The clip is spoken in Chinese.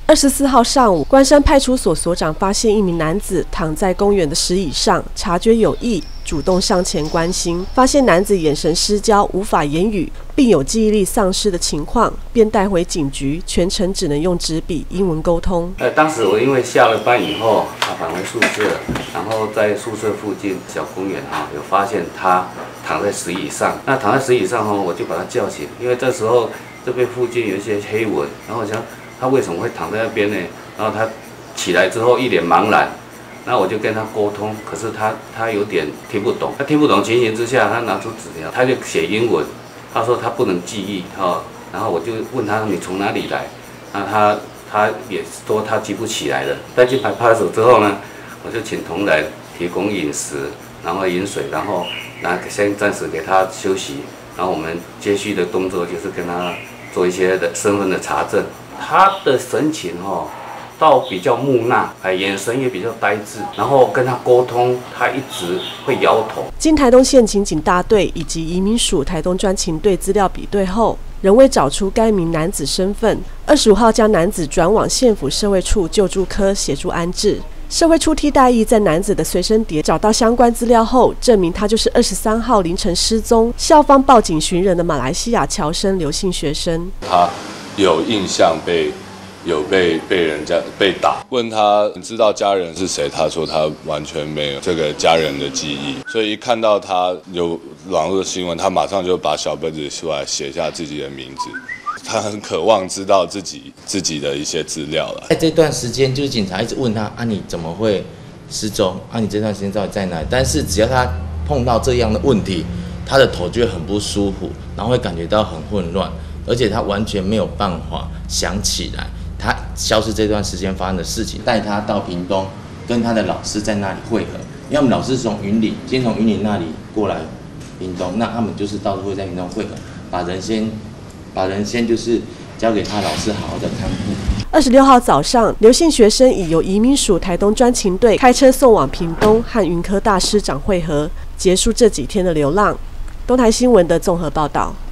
24号上午，关山派出所所长发现一名男子躺在公园的石椅上，察觉有异，主动上前关心，发现男子眼神失焦，无法言语，并有记忆力丧失的情况，便带回警局，全程只能用纸笔、英文沟通。 当时我因为下了班以后，返回宿舍，然后在宿舍附近小公园有发现他躺在石椅上。那躺在石椅上我就把他叫醒，因为这时候这边附近有一些黑蚊，然后我想他为什么会躺在那边呢？然后他起来之后一脸茫然，那我就跟他沟通，可是他有点听不懂。他听不懂情形之下，他拿出纸条，他就写英文，他说他不能记忆然后我就问他你从哪里来？那他也说他记不起来了。带进派出所之后呢，我就请同仁提供饮食，然后饮水，然后先暂时给他休息，然后我们接续的动作就是跟他做一些身份的查证。他的神情倒比较木讷，眼神也比较呆滞，然后跟他沟通，他一直会摇头。 经台东县刑警大队以及移民署台东专勤队资料比对后，仍未找出该名男子身份。25号将男子转往县府社会处救助科协助安置。社会处替代役在男子的随身碟找到相关资料后，证明他就是23号凌晨失踪、校方报警寻人的马来西亚侨生刘姓学生。 他有印象被人家被打，问他你知道家人是谁？他说他完全没有这个家人的记忆，所以一看到他有网络新闻，他马上就把小本子出来写下自己的名字。他很渴望知道自己的一些资料了。 在这段时间，就是警察一直问他你怎么会失踪？你这段时间到底在哪里？但是只要他碰到这样的问题，他的头就会很不舒服，然后会感觉到很混乱，而且他完全没有办法想起来他消失这段时间发生的事情。带他到屏东，跟他的老师在那里会合，因为我们老师是从云林，先从云林那里过来屏东，那他们就是到时候会在屏东会合，把人先就是交给他老师好好的看护。 26号早上，刘姓学生已由移民署台东专勤队开车送往屏东，和云科大师长会合，结束这几天的流浪。东台新闻的综合报道。